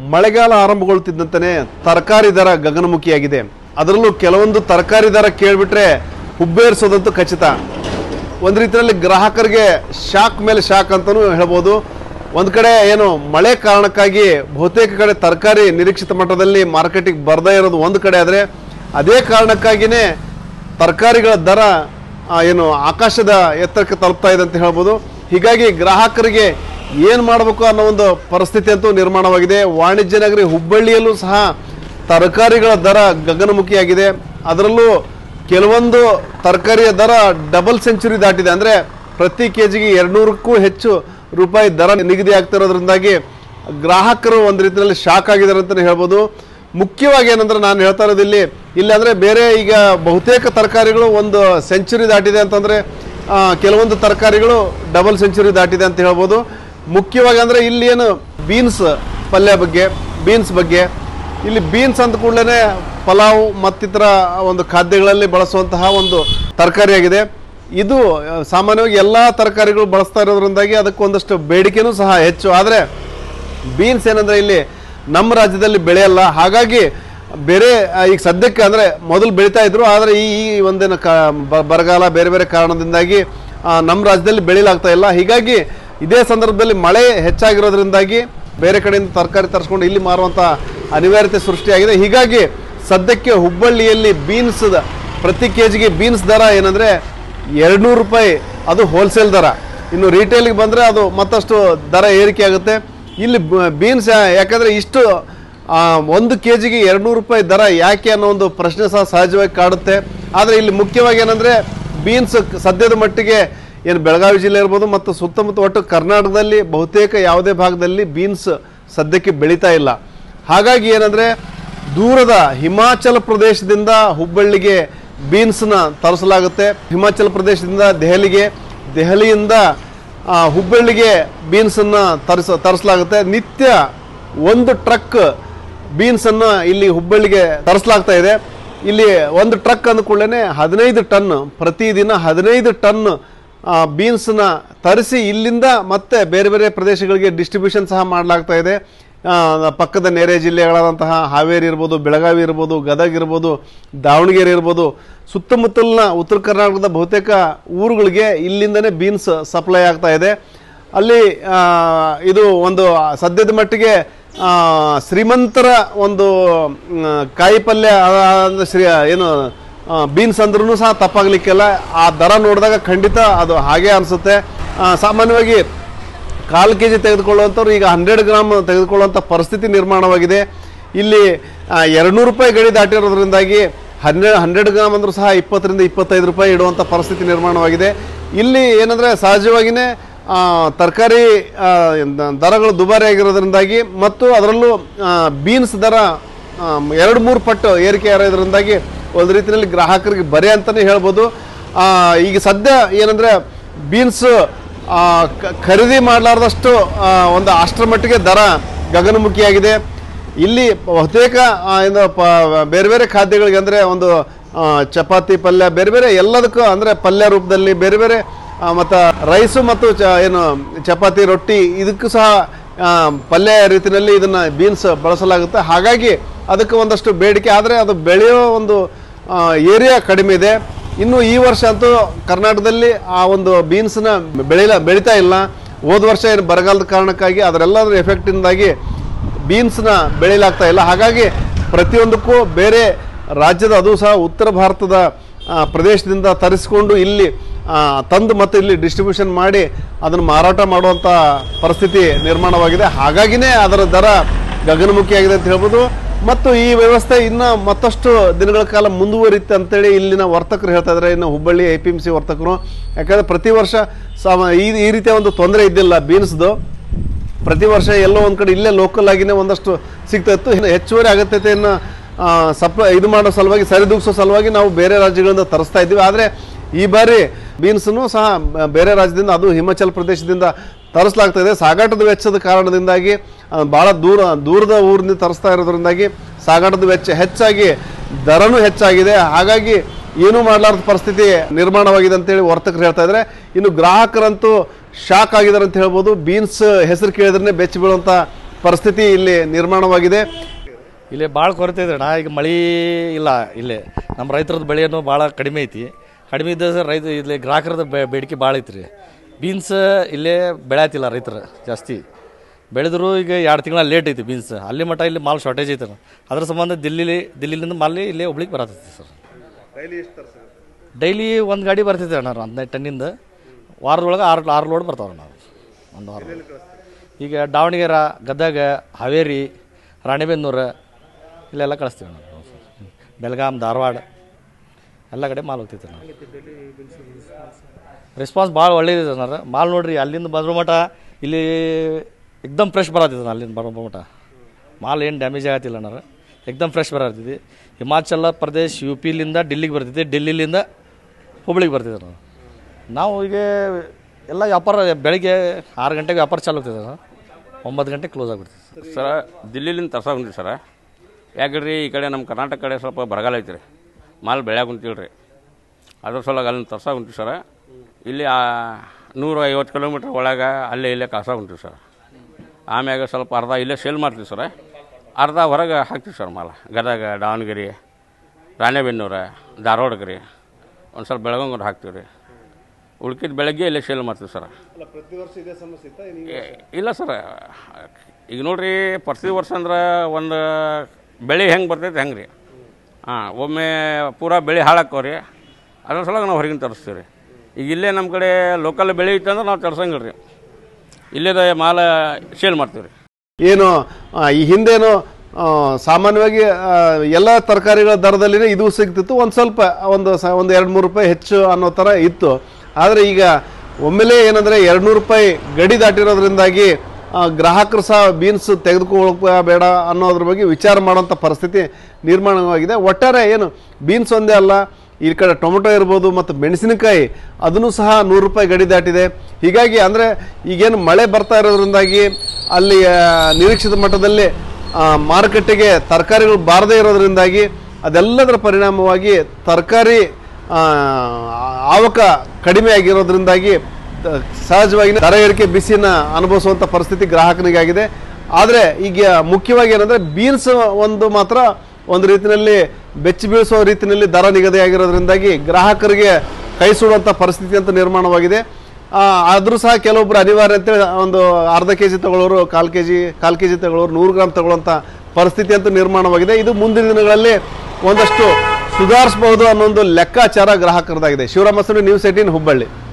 ಮಳೆಗಾಲ ಆರಂಭಗೊಳ್ಳುತ್ತಿದ್ದಂತೆ ತರಕಾರಿ ದರ ಗಗನಮುಖಿಯಾಗಿದೆ. ಅದರಲ್ಲೂ ಕೆಲವೊಂದು ತರಕಾರಿ ದರ ಕೇಳಿಬಿಟ್ರೆ ಹುಬ್ಬೇರಿಸೋದಂತೂ ಖಚಿತ. ಒಂದು ರೀತಿಯಲ್ಲಿ ಗ್ರಾಹಕರಿಗೆ ಶಾಕ್ ಮೇಲೆ ಶಾಕ್ ಅಂತಲೂ ಹೇಳ್ಬೋದು. ಒಂದು ಕಡೆ ಏನು ಮಳೆ ಕಾರಣಕ್ಕಾಗಿ ಬಹುತೇಕ ಕಡೆ ತರಕಾರಿ ನಿರೀಕ್ಷಿತ ಮಟ್ಟದಲ್ಲಿ ಮಾರ್ಕೆಟಿಗೆ ಬರದೇ ಇರೋದು ಒಂದು ಕಡೆ, ಆದರೆ ಅದೇ ಕಾರಣಕ್ಕಾಗಿಯೇ ತರಕಾರಿಗಳ ದರ ಏನು ಆಕಾಶದ ಎತ್ತರಕ್ಕೆ ತಲುಪ್ತಾ ಇದೆ ಅಂತ ಹೇಳ್ಬೋದು. ಹೀಗಾಗಿ ಗ್ರಾಹಕರಿಗೆ ಏನು ಮಾಡಬೇಕು ಅನ್ನೋ ಒಂದು ಪರಿಸ್ಥಿತಿ ಅಂತೂ ನಿರ್ಮಾಣವಾಗಿದೆ. ವಾಣಿಜ್ಯ ನಗರಿ ಹುಬ್ಬಳ್ಳಿಯಲ್ಲೂ ಸಹ ತರಕಾರಿಗಳ ದರ ಗಗನಮುಖಿಯಾಗಿದೆ. ಅದರಲ್ಲೂ ಕೆಲವೊಂದು ತರಕಾರಿಯ ದರ ಡಬಲ್ ಸೆಂಚುರಿ ದಾಟಿದೆ. ಅಂದರೆ ಪ್ರತಿ ಕೆಜಿಗೆ 200ಕ್ಕೂ ಹೆಚ್ಚು ರೂಪಾಯಿ ದರ ನಿಗದಿ ಆಗ್ತಿರೋದ್ರಿಂದಾಗಿ ಗ್ರಾಹಕರು ಒಂದು ರೀತಿಯಲ್ಲಿ ಶಾಕ್ ಆಗಿದ್ದಾರೆ ಅಂತಲೇ ಹೇಳ್ಬೋದು. ಮುಖ್ಯವಾಗಿ ಏನಂದ್ರೆ ನಾನು ಹೇಳ್ತಾ ಇರೋದು ಇಲ್ಲಿ ಅಂದರೆ ಬೇರೆ ಈಗ ಬಹುತೇಕ ತರಕಾರಿಗಳು ಒಂದು ಸೆಂಚುರಿ ದಾಟಿದೆ ಅಂತಂದರೆ ಕೆಲವೊಂದು ತರಕಾರಿಗಳು ಡಬಲ್ ಸೆಂಚುರಿ ದಾಟಿದೆ ಅಂತ ಹೇಳ್ಬೋದು. ಮುಖ್ಯವಾಗಿ ಅಂದರೆ ಇಲ್ಲಿ ಏನು ಬೀನ್ಸ್ ಬಗ್ಗೆ ಇಲ್ಲಿ ಬೀನ್ಸ್ ಅಂದ ಕೂಡಲೇ ಪಲಾವ್ ಮತ್ತಿತರ ಒಂದು ಖಾದ್ಯಗಳಲ್ಲಿ ಬಳಸುವಂತಹ ಒಂದು ತರಕಾರಿಯಾಗಿದೆ. ಇದು ಸಾಮಾನ್ಯವಾಗಿ ಎಲ್ಲ ತರಕಾರಿಗಳು ಬಳಸ್ತಾ ಇರೋದ್ರಿಂದಾಗಿ ಅದಕ್ಕೆ ಒಂದಷ್ಟು ಬೇಡಿಕೆನೂ ಸಹ ಹೆಚ್ಚು. ಆದರೆ ಬೀನ್ಸ್ ಏನಂದರೆ ಇಲ್ಲಿ ನಮ್ಮ ರಾಜ್ಯದಲ್ಲಿ ಬೆಳೆಯಲ್ಲ. ಹಾಗಾಗಿ ಬೇರೆ ಈಗ ಸದ್ಯಕ್ಕೆ ಅಂದರೆ ಮೊದಲು ಬೆಳೀತಾ ಇದ್ರು, ಆದರೆ ಈ ಒಂದೇನು ಬರಗಾಲ ಬೇರೆ ಬೇರೆ ಕಾರಣದಿಂದಾಗಿ ನಮ್ಮ ರಾಜ್ಯದಲ್ಲಿ ಬೆಳೀಲಾಗ್ತಾ ಇಲ್ಲ. ಹೀಗಾಗಿ ಇದೇ ಸಂದರ್ಭದಲ್ಲಿ ಮಳೆ ಹೆಚ್ಚಾಗಿರೋದ್ರಿಂದಾಗಿ ಬೇರೆ ಕಡೆಯಿಂದ ತರಕಾರಿ ತರಿಸ್ಕೊಂಡು ಇಲ್ಲಿ ಮಾರುವಂಥ ಅನಿವಾರ್ಯತೆ ಸೃಷ್ಟಿಯಾಗಿದೆ. ಹೀಗಾಗಿ ಸದ್ಯಕ್ಕೆ ಹುಬ್ಬಳ್ಳಿಯಲ್ಲಿ ಬೀನ್ಸ್ ಪ್ರತಿ ಕೆಜಿಗೆ ಬೀನ್ಸ್ ದರ ಏನಂದರೆ 200 ರೂಪಾಯಿ, ಅದು ಹೋಲ್ಸೇಲ್ ದರ. ಇನ್ನು ರಿಟೇಲಿಗೆ ಬಂದರೆ ಅದು ಮತ್ತಷ್ಟು ದರ ಏರಿಕೆ ಆಗುತ್ತೆ. ಇಲ್ಲಿ ಬೀನ್ಸ್ ಯಾಕಂದರೆ ಇಷ್ಟು 1 ಕೆಜಿಗೆ 200 ರೂಪಾಯಿ ದರ ಯಾಕೆ ಅನ್ನೋ ಒಂದು ಪ್ರಶ್ನೆ ಸಹ ಸಹಜವಾಗಿ ಕಾಡುತ್ತೆ. ಆದರೆ ಇಲ್ಲಿ ಮುಖ್ಯವಾಗಿ ಏನಂದರೆ ಬೀನ್ಸ್ ಸದ್ಯದ ಮಟ್ಟಿಗೆ ಏನು ಬೆಳಗಾವಿ ಜಿಲ್ಲೆ ಇರ್ಬೋದು ಮತ್ತು ಸುತ್ತಮುತ್ತ ಒಟ್ಟು ಕರ್ನಾಟಕದಲ್ಲಿ ಬಹುತೇಕ ಯಾವುದೇ ಭಾಗದಲ್ಲಿ ಬೀನ್ಸ್ ಸದ್ಯಕ್ಕೆ ಬೆಳೀತಾ ಇಲ್ಲ. ಹಾಗಾಗಿ ಏನಂದರೆ ದೂರದ ಹಿಮಾಚಲ ಪ್ರದೇಶದಿಂದ ಹುಬ್ಬಳ್ಳಿಗೆ ಬೀನ್ಸ್ನ ತರಿಸಲಾಗುತ್ತೆ. ಹಿಮಾಚಲ ಪ್ರದೇಶದಿಂದ ದೆಹಲಿಯಿಂದ ಹುಬ್ಬಳ್ಳಿಗೆ ಬೀನ್ಸನ್ನು ತರಿಸಲಾಗುತ್ತೆ. ನಿತ್ಯ 1 ಟ್ರಕ್ ಬೀನ್ಸನ್ನು ಇಲ್ಲಿ ಹುಬ್ಬಳ್ಳಿಗೆ ತರಿಸಲಾಗ್ತಾ ಇದೆ. ಇಲ್ಲಿ 1 ಟ್ರಕ್ ಅಂದ ಕೂಡಲೇ 15 ಟನ್, ಪ್ರತಿದಿನ 15 ಟನ್ ಬೀನ್ಸ್ನ ತರಿಸಿ ಇಲ್ಲಿಂದ ಮತ್ತೆ ಬೇರೆ ಬೇರೆ ಪ್ರದೇಶಗಳಿಗೆ ಡಿಸ್ಟ್ರಿಬ್ಯೂಷನ್ ಸಹ ಮಾಡಲಾಗ್ತಾ ಇದೆ. ಪಕ್ಕದ ನೆರೆ ಜಿಲ್ಲೆಗಳಾದಂತಹ ಹಾವೇರಿ ಇರ್ಬೋದು, ಬೆಳಗಾವಿ ಇರ್ಬೋದು, ಗದಗ ಇರ್ಬೋದು, ದಾವಣಗೆರೆ ಇರ್ಬೋದು, ಸುತ್ತಮುತ್ತಲಿನ ಉತ್ತರ ಕರ್ನಾಟಕದ ಬಹುತೇಕ ಊರುಗಳಿಗೆ ಇಲ್ಲಿಂದನೇ ಬೀನ್ಸ್ ಸಪ್ಲೈ ಆಗ್ತಾ ಇದೆ. ಅಲ್ಲಿ ಇದು ಒಂದು ಸದ್ಯದ ಮಟ್ಟಿಗೆ ಶ್ರೀಮಂತರ ಒಂದು ಕಾಯಿ ಪಲ್ಯ ಏನು ಬೀನ್ಸ್ ಅಂದ್ರೂ ಸಹ ತಪ್ಪಾಗಲಿಕ್ಕೆಲ್ಲ. ಆ ದರ ನೋಡಿದಾಗ ಖಂಡಿತ ಅದು ಹಾಗೆ ಅನಿಸುತ್ತೆ. ಸಾಮಾನ್ಯವಾಗಿ 1/4 ಕೆಜಿ ತೆಗೆದುಕೊಳ್ಳುವಂಥವ್ರು ಈಗ 100 ಗ್ರಾಮ್ ತೆಗೆದುಕೊಳ್ಳುವಂಥ ಪರಿಸ್ಥಿತಿ ನಿರ್ಮಾಣವಾಗಿದೆ. ಇಲ್ಲಿ 200 ರೂಪಾಯಿ ಗಡಿ ದಾಟಿರೋದ್ರಿಂದಾಗಿ 100 ಗ್ರಾಮ್ ಅಂದರೂ ಸಹ 20 ರಿಂದ 25 ರೂಪಾಯಿ ಇಡುವಂಥ ಪರಿಸ್ಥಿತಿ ನಿರ್ಮಾಣವಾಗಿದೆ. ಇಲ್ಲಿ ಏನಂದರೆ ಸಹಜವಾಗಿಯೇ ತರಕಾರಿ ದರಗಳು ದುಬಾರಿ ಆಗಿರೋದ್ರಿಂದಾಗಿ ಮತ್ತು ಅದರಲ್ಲೂ ಬೀನ್ಸ್ ದರ 2-3 ಪಟ್ಟು ಏರಿಕೆ ಆಗಿರೋದ್ರಿಂದಾಗಿ ಒಂದು ರೀತಿಯಲ್ಲಿ ಗ್ರಾಹಕರಿಗೆ ಬರೆ ಅಂತಲೇ ಹೇಳ್ಬೋದು. ಈಗ ಸದ್ಯ ಏನಂದರೆ ಬೀನ್ಸ್ ಖರೀದಿ ಮಾಡಲಾರ್ದಷ್ಟು ಒಂದು ಅಷ್ಟರ ಮಟ್ಟಿಗೆ ದರ ಗಗನಮುಖಿಯಾಗಿದೆ. ಇಲ್ಲಿ ಬಹುತೇಕ ಬೇರೆ ಬೇರೆ ಖಾದ್ಯಗಳಿಗೆ ಅಂದರೆ ಒಂದು ಚಪಾತಿ ಪಲ್ಯ ಬೇರೆ ಬೇರೆ ಎಲ್ಲದಕ್ಕೂ ಅಂದರೆ ಪಲ್ಯ ರೂಪದಲ್ಲಿ ಬೇರೆ ಬೇರೆ ಮತ್ತು ರೈಸು ಮತ್ತು ಏನು ಚಪಾತಿ ರೊಟ್ಟಿ ಇದಕ್ಕೂ ಸಹ ಪಲ್ಯ ರೀತಿಯಲ್ಲಿ ಇದನ್ನು ಬೀನ್ಸ್ ಬಳಸಲಾಗುತ್ತೆ. ಹಾಗಾಗಿ ಅದಕ್ಕೆ ಒಂದಷ್ಟು ಬೇಡಿಕೆ, ಆದರೆ ಅದು ಬೆಳೆಯೋ ಒಂದು ಏರಿಯಾ ಕಡಿಮೆ ಇದೆ. ಇನ್ನು ಈ ವರ್ಷ ಅಂತೂ ಕರ್ನಾಟಕದಲ್ಲಿ ಆ ಒಂದು ಬೀನ್ಸ್ನ ಬೆಳೀತಾ ಇಲ್ಲ. ಹೋದ ವರ್ಷ ಏನು ಬರಗಾಲದ ಕಾರಣಕ್ಕಾಗಿ ಅದರೆಲ್ಲದರ ಎಫೆಕ್ಟಿಂದಾಗಿ ಬೀನ್ಸ್ನ ಬೆಳೀಲಾಗ್ತಾ ಇಲ್ಲ. ಹಾಗಾಗಿ ಪ್ರತಿಯೊಂದಕ್ಕೂ ಬೇರೆ ರಾಜ್ಯದ, ಅದು ಸಹ ಉತ್ತರ ಭಾರತದ ಪ್ರದೇಶದಿಂದ ತರಿಸಿಕೊಂಡು ಇಲ್ಲಿ ತಂದು ಮತ್ತು ಇಲ್ಲಿ ಡಿಸ್ಟ್ರಿಬ್ಯೂಷನ್ ಮಾಡಿ ಅದನ್ನು ಮಾರಾಟ ಮಾಡುವಂಥ ಪರಿಸ್ಥಿತಿ ನಿರ್ಮಾಣವಾಗಿದೆ. ಹಾಗಾಗಿನೇ ಅದರ ದರ ಗಗನಮುಖಿಯಾಗಿದೆ ಅಂತ ಹೇಳ್ಬೋದು. ಮತ್ತು ಈ ವ್ಯವಸ್ಥೆ ಇನ್ನು ಮತ್ತಷ್ಟು ದಿನಗಳ ಕಾಲ ಮುಂದುವರಿಯುತ್ತೆ ಅಂತೇಳಿ ಇಲ್ಲಿನ ವರ್ತಕರು ಹೇಳ್ತಾ ಇದ್ದಾರೆ, ಇನ್ನು ಹುಬ್ಬಳ್ಳಿ APMC ವರ್ತಕರು. ಯಾಕಂದರೆ ಪ್ರತಿ ವರ್ಷ ಈ ರೀತಿಯ ಒಂದು ತೊಂದರೆ ಇದ್ದಿಲ್ಲ ಬೀನ್ಸ್ದು. ಪ್ರತಿ ವರ್ಷ ಎಲ್ಲೋ ಒಂದು ಕಡೆ ಇಲ್ಲೇ ಲೋಕಲ್ ಆಗಿನೇ ಒಂದಷ್ಟು ಸಿಗ್ತಾ ಇತ್ತು. ಇನ್ನು ಹೆಚ್ಚುವರಿ ಅಗತ್ಯತೆಯನ್ನು ಇದು ಮಾಡೋ ಸಲುವಾಗಿ, ಸರಿದೂಗಿಸೋ ಸಲುವಾಗಿ ನಾವು ಬೇರೆ ರಾಜ್ಯಗಳಿಂದ ತರಿಸ್ತಾ ಇದ್ದೀವಿ. ಆದರೆ ಈ ಬಾರಿ ಬೀನ್ಸನ್ನು ಸಹ ಬೇರೆ ರಾಜ್ಯದಿಂದ, ಅದು ಹಿಮಾಚಲ ಪ್ರದೇಶದಿಂದ ತರಿಸಲಾಗ್ತಾ ಇದೆ. ಸಾಗಾಟದ ವೆಚ್ಚದ ಕಾರಣದಿಂದಾಗಿ ಭಾಳ ದೂರದ ಊರಿನಿಂದ ತರಿಸ್ತಾ ಇರೋದ್ರಿಂದಾಗಿ ಸಾಗಾಟದ ವೆಚ್ಚ ಹೆಚ್ಚಾಗಿ ದರನೂ ಹೆಚ್ಚಾಗಿದೆ. ಹಾಗಾಗಿ ಏನೂ ಮಾಡಲಾರದ ಪರಿಸ್ಥಿತಿ ನಿರ್ಮಾಣವಾಗಿದೆ ಅಂತೇಳಿ ವರ್ತಕರು ಹೇಳ್ತಾ ಇದ್ದಾರೆ. ಇನ್ನು ಗ್ರಾಹಕರಂತೂ ಶಾಕ್ ಆಗಿದ್ದಾರೆ ಅಂತ ಹೇಳ್ಬೋದು. ಬೀನ್ಸ್ ಹೆಸರು ಕೇಳಿದ್ರೆ ಬೆಚ್ಚಿ ಬೀಳುವಂಥ ಪರಿಸ್ಥಿತಿ ಇಲ್ಲಿ ನಿರ್ಮಾಣವಾಗಿದೆ. ಇಲ್ಲಿ ಭಾಳ ಕೊರತೆ ಇದೆ ಅಣ್ಣ. ಈಗ ಮಳೆ ಇಲ್ಲ. ಇಲ್ಲಿ ನಮ್ಮ ರೈತರದ್ದು ಬೆಳೆಯನ್ನು ಭಾಳ ಕಡಿಮೆ ಐತಿ. ಕಡಿಮೆ ಇದ್ದ ರೈತ ಇಲ್ಲಿ ಗ್ರಾಹಕರದ ಬೇಡಿಕೆ ಭಾಳ ಐತ್ರಿ. ಬೀನ್ಸ್ ಇಲ್ಲೇ ಬೆಳೆಯತ್ತಿಲ್ಲ ರೈತರು ಜಾಸ್ತಿ. ಬೆಳೆದ್ರು ಈಗ 2 ತಿಂಗಳ ಲೇಟ್ ಐತಿ ಬೀನ್ಸ್. ಅಲ್ಲಿ ಮಟ್ಟ ಇಲ್ಲಿ ಮಾಲ್ ಶಾರ್ಟೇಜ್ ಐತೆ. ಅದ್ರ ಸಂಬಂಧ ದಿಲ್ಲಿಲಿಂದ ಮಾಲ್ ಇಲ್ಲೇ ಹುಬ್ಳಿಗೆ ಬರತ್ತೈತಿ ಸರ್. ಡೈಲಿ ಒಂದು ಗಾಡಿ ಬರ್ತೈತೆ ಅಣ್ಣ 15 ಟನ್ನಿಂದ. ವಾರದೊಳಗೆ 6 ಲೋಡ್ ಬರ್ತಾವೆ ನಾವು ಒಂದು ವಾರ. ಈಗ ದಾವಣಗೆರೆ, ಗದಗ, ಹಾವೇರಿ, ರಾಣೆಬೆನ್ನೂರು ಇಲ್ಲೆಲ್ಲ ಕಳಿಸ್ತೀವಿ ನಾವು. ಬೆಳಗಾಂ, ಧಾರವಾಡ ಎಲ್ಲ ಕಡೆ ಮಾಲ್ ಹೋಗ್ತೈತೆ ನಾವು. ರೆಸ್ಪಾನ್ಸ್ ಭಾಳ ಒಳ್ಳೇದಿದೆ ಅಣ್ಣ. ಮಾಲ್ ನೋಡ್ರಿ, ಅಲ್ಲಿಂದ ಬಂದ್ರ ಮಟ ಇಲ್ಲಿ ಎಕ್ದಮ್ ಫ್ರೆಶ್ ಬರತ್ತಿದೆ. ಅಲ್ಲಿಂದ ಬರೋ ಮಟ ಮಾಲ್ ಏನು ಡ್ಯಾಮೇಜ್ ಆಗತ್ತಿಲ್ಲ ಅಣ್ಣ. ಎಕ್ದಮ್ ಫ್ರೆಶ್ ಬರತ್ತಿದೆ. ಹಿಮಾಚಲ ಪ್ರದೇಶ್, UPಲಿಂದ ಡಿಲ್ಲಿಗೆ ಬರ್ತೈತಿ, ಡಿಲ್ಲಿಲಿಂದ ಹುಬ್ಳಿಗೆ ಬರ್ತಿದ್ದೆ ನಾವು. ಈಗ ಎಲ್ಲ ವ್ಯಾಪಾರ ಬೆಳಗ್ಗೆ 6 ಗಂಟೆಗೆ ವ್ಯಾಪಾರ ಚಾಲು ಆಗ್ತದೆ ಸರ್. 9 ಗಂಟೆಗೆ ಕ್ಲೋಸ್ ಆಗಿಬಿಡ್ತೈತೆ ಸರ. ದಿಲ್ಲಿಲಿಂದ ತರ್ಸಾಕೊಂಡ್ರಿ ಸರ. ಯಾಕಂದ್ರೆ ಈ ಕಡೆ ನಮ್ಮ ಕರ್ನಾಟಕ ಕಡೆ ಸ್ವಲ್ಪ ಬರಗಾಲ ಐತಿ ರೀ. ಮಾಲ್ ಬೆಳ್ಯಾಕ ಕುಂತಿಲ್ರಿ. ಅದ್ರ ಸಲುವಾಗಿ ಅಲ್ಲಿಂದ ತರ್ಸಾಕೊಂಡ್ರಿ ಸರ. ಇಲ್ಲಿ 150 ಕಿಲೋಮೀಟ್ರ್ ಒಳಗೆ ಅಲ್ಲೇ ಇಲ್ಲೇ ಕಳ್ಸಾಕೊಂಡ್ರಿ ಸರ್. ಆಮ್ಯಾಗ ಸ್ವಲ್ಪ ಅರ್ಧ ಇಲ್ಲೇ ಸೇಲ್ ಮಾಡ್ತೀವಿ ಸರ, ಅರ್ಧ ಹೊರಗೆ ಹಾಕ್ತೀವಿ ಸರ್ ಮಾಲ. ಗದಗ, ದಾವಣಗೆರೆ, ರಾಣೆಬೆನ್ನೂರು, ಧಾರವಾಡಕ್ಕೆ ರೀ ಒಂದು ಸ್ವಲ್ಪ ಬೆಳಗಂಗೂರು ಹಾಕ್ತೀವಿ ರೀ. ಉಳ್ಕಿದ ಬೆಳಗ್ಗೆ ಇಲ್ಲೇ ಸೇಲ್ ಮಾಡ್ತೀವಿ ಸರ್. ಇಲ್ಲ ಸರ್, ಈಗ ನೋಡಿರಿ ಪ್ರತಿ ವರ್ಷ ಅಂದ್ರೆ ಒಂದು ಬೆಳೆ ಹೆಂಗೆ ಬರ್ತೈತೆ ಹೆಂಗೆ ರೀ. ಒಮ್ಮೆ ಪೂರಾ ಬೆಳೆ ಹಾಳಾಕ್ಕವ್ರಿ. ಅದ್ರ ಸಲುವಾಗಿ ನಾವು ಹೊರಗಿನ ತರಿಸ್ತೀವಿ ರೀ. ಈಗ ಇಲ್ಲೇ ನಮ್ಮ ಕಡೆ ಲೋಕಲ್ ಬೆಳೆ ಇತ್ತಂದ್ರೆ ನಾವು ತರ್ಸಂಗಿಲ್ಲ ರೀ. ಇಲ್ಲೇದ ಮಾಲ ಸೇಲ್ ಮಾಡ್ತೀವಿ ರೀ. ಏನು ಈ ಹಿಂದೇನು ಸಾಮಾನ್ಯವಾಗಿ ಎಲ್ಲ ತರಕಾರಿಗಳ ದರದಲ್ಲಿನೇ ಇದು ಸಿಗ್ತಿತ್ತು. ಒಂದು ಸ್ವಲ್ಪ ಒಂದು 2-3 ರೂಪಾಯಿ ಹೆಚ್ಚು ಅನ್ನೋ ಥರ ಇತ್ತು. ಆದರೆ ಈಗ ಒಮ್ಮೆಲೇ ಏನಂದರೆ 200 ರೂಪಾಯಿ ಗಡಿ ದಾಟಿರೋದ್ರಿಂದಾಗಿ ಗ್ರಾಹಕರು ಸಹ ಬೀನ್ಸ್ ತೆಗೆದುಕೊಳ್ಳಬೇಡ ಅನ್ನೋದ್ರ ಬಗ್ಗೆ ವಿಚಾರ ಮಾಡೋಂಥ ಪರಿಸ್ಥಿತಿ ನಿರ್ಮಾಣವಾಗಿದೆ. ಒಟ್ಟಾರೆ ಏನು ಬೀನ್ಸ್ ಒಂದೇ ಅಲ್ಲ, ಈ ಕಡೆ ಟೊಮೆಟೊ ಇರ್ಬೋದು ಮತ್ತು ಮೆಣಸಿನಕಾಯಿ ಅದನ್ನು ಸಹ 100 ರೂಪಾಯಿ ಗಡಿ ದಾಟಿದೆ. ಹೀಗಾಗಿ ಅಂದರೆ ಈಗೇನು ಮಳೆ ಬರ್ತಾ ಇರೋದ್ರಿಂದಾಗಿ ಅಲ್ಲಿ ನಿರೀಕ್ಷಿತ ಮಟ್ಟದಲ್ಲಿ ಮಾರುಕಟ್ಟೆಗೆ ತರಕಾರಿಗಳು ಬಾರದೇ ಇರೋದ್ರಿಂದಾಗಿ ಅದೆಲ್ಲದರ ಪರಿಣಾಮವಾಗಿ ತರಕಾರಿ ಆವಕ ಕಡಿಮೆ ಆಗಿರೋದ್ರಿಂದಾಗಿ ಸಹಜವಾಗಿ ದರ ಏರಿಕೆ ಬಿಸಿನ ಅನುಭವಿಸುವಂಥ ಪರಿಸ್ಥಿತಿ ಗ್ರಾಹಕನಿಗಾಗಿದೆ. ಆದರೆ ಈಗ ಮುಖ್ಯವಾಗಿ ಏನಂದರೆ ಬೀನ್ಸ್ ಮಾತ್ರ ಒಂದು ರೀತಿಯಲ್ಲಿ ಬೆಚ್ಚಿ ಬೀಳಿಸುವ ರೀತಿಯಲ್ಲಿ ದರ ನಿಗದಿಯಾಗಿರೋದ್ರಿಂದಾಗಿ ಗ್ರಾಹಕರಿಗೆ ಕೈ ಸುಡುವಂಥ ಪರಿಸ್ಥಿತಿ ಅಂತ ನಿರ್ಮಾಣವಾಗಿದೆ. ಆದರೂ ಸಹ ಕೆಲವೊಬ್ಬರು ಅನಿವಾರ್ಯ ಅಂತೇಳಿ ಒಂದು ಅರ್ಧ kg ತಗೊಳ್ಳೋರು, ಕಾಲು kg ತಗೊಳ್ಳೋರು, 100 ಗ್ರಾಮ್ ತಗೊಳ್ಳುವಂಥ ಪರಿಸ್ಥಿತಿ ಅಂತ ನಿರ್ಮಾಣವಾಗಿದೆ. ಇದು ಮುಂದಿನ ದಿನಗಳಲ್ಲಿ ಒಂದಷ್ಟು ಸುಧಾರಿಸಬಹುದು ಅನ್ನೋ ಒಂದು ಲೆಕ್ಕಾಚಾರ ಗ್ರಾಹಕರದಾಗಿದೆ. ಶಿವರಾಮ, ನ್ಯೂಸ್ 18 ಹುಬ್ಬಳ್ಳಿ.